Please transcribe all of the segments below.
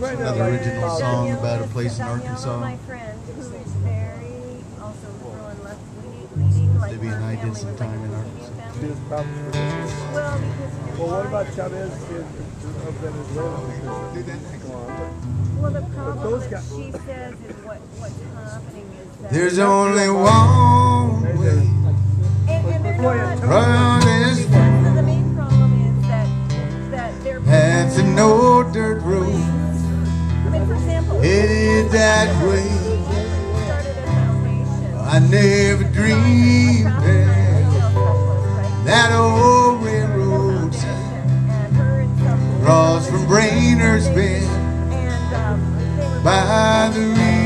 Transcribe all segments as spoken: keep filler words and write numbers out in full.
Another original song about a place in Arkansas. My friend, who is very also rural and left leading, like Libby and I did some time in Arkansas. Well, because well, what about Chavez of Venezuela? Well, the problem that she says is what what's happening is that there's only one way and, and they're not. around this So the main problem is that that they're path's a no dirt road. I mean, for example, Headed that way. started a foundation. I never dreamed that that old railroad sign across from Brainer's Bend by the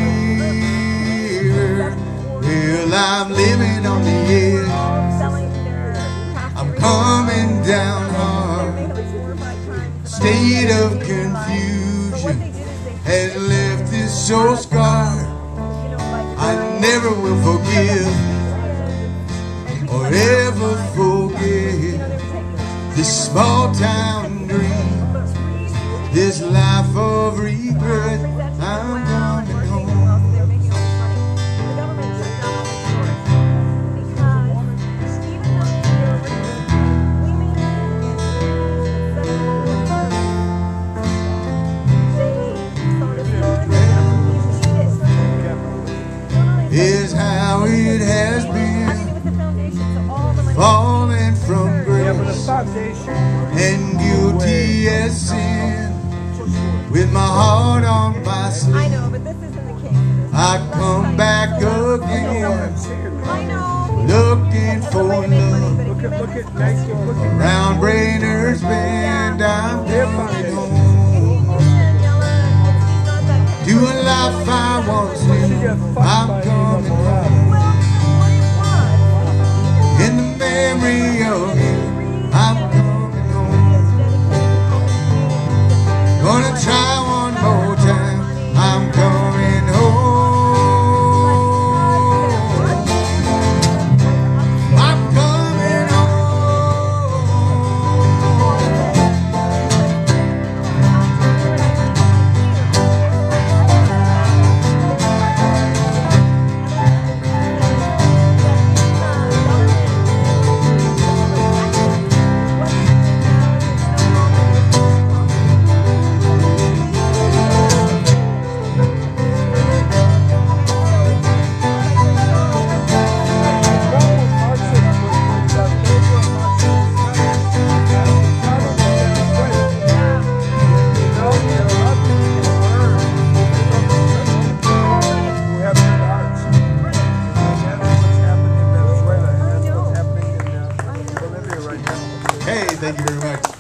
river. Well, I'm living on the edge. I'm coming down hard. State of confusion has left this soul scarred. I never will forgive or ever forget this small town dream, this life of regret. I'm coming home. Is how it has been, falling from grace and guilty as sin. With my heart on my sleeve, I know, but this isn't the case. I come back again, I know. looking for love. Look at, look at, nice, look at. Round Brainer's Bend, I'm coming home to a life I once knew. I'm coming home. In the memory of you, I'm coming home. Gonna try one more time. I'm coming home. I'm coming Hey, thank you very much.